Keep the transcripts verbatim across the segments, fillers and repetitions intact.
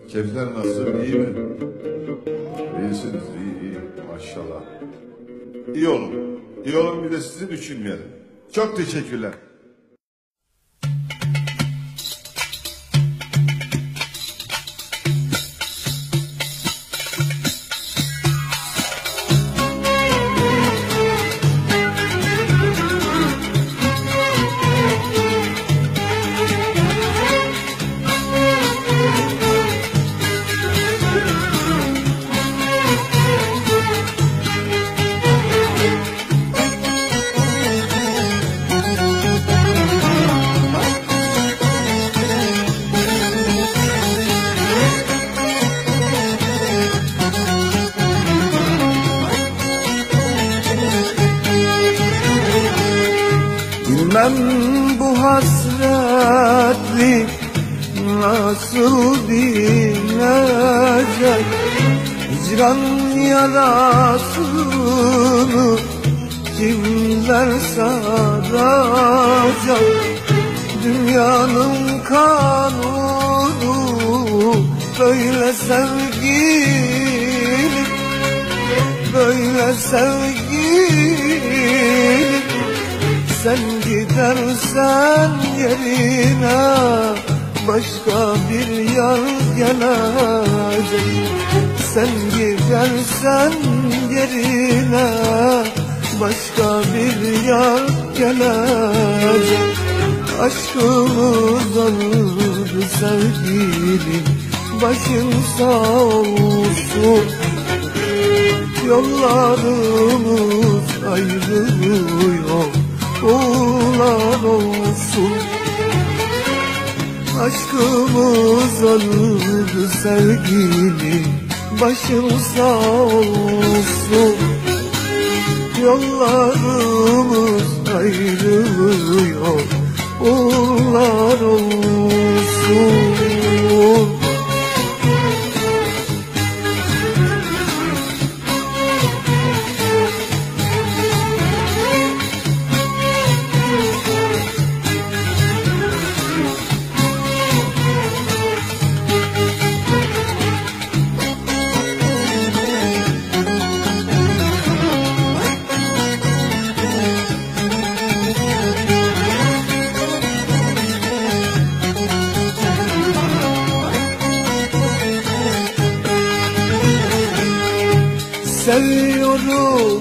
Keyifler nasıl? İyi mi? İyisiniz. İyi iyi. Maşallah. İyi olun. İyi olun, bir de sizi düşünmeyelim. Çok teşekkürler. Bilmem bu hasretlik nasıl dinecek, hicran yarasını kimler saracak? Dünyanın kanunu böyle sevgilim, böyle sevgilim. Sen gidersen yerine başka bir yar gelecek. Sen gidersen yerine başka bir yar gelecek. Aşkımız öldü sevgilim, başın sağ olsun. Yollarımız ayrılıyor, uğurlar olsun. Aşkımız öldü sevgilim, başın sağ olsun. Yollarımız ayrılıyor, uğurlar olsun. Seviyorum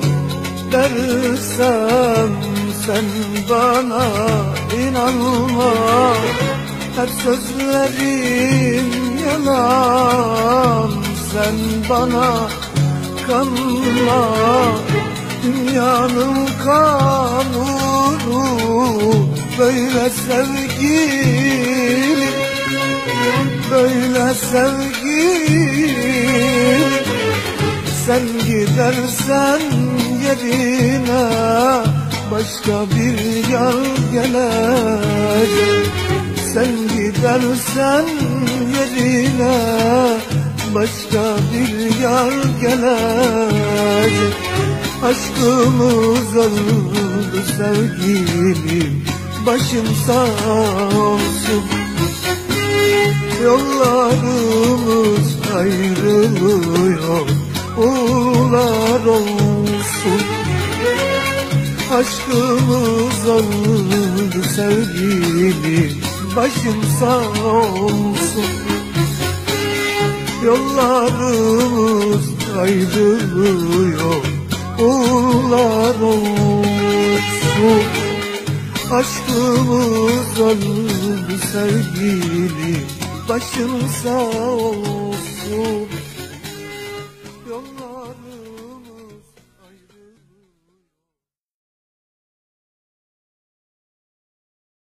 dersem sen bana inanma. Hep sözlerin yalan, sen bana kanma. Dünyanın kanunu böyle sevgilim, böyle sevgilim. Sen gidersen yerine başka bir yar gelecek. Sen gidersen yerine başka bir yar gelecek. Aşkımız öldü sevgilim, başım sağ olsun. Yollarımız ayrılıyor, uğurlar olsun. Aşkımız öldü sevgilim, başım sağ olsun. Yollarımız ayrılıyor, uğurlar olsun. Aşkımız öldü sevgilim, başım sağ olsun. Yollarım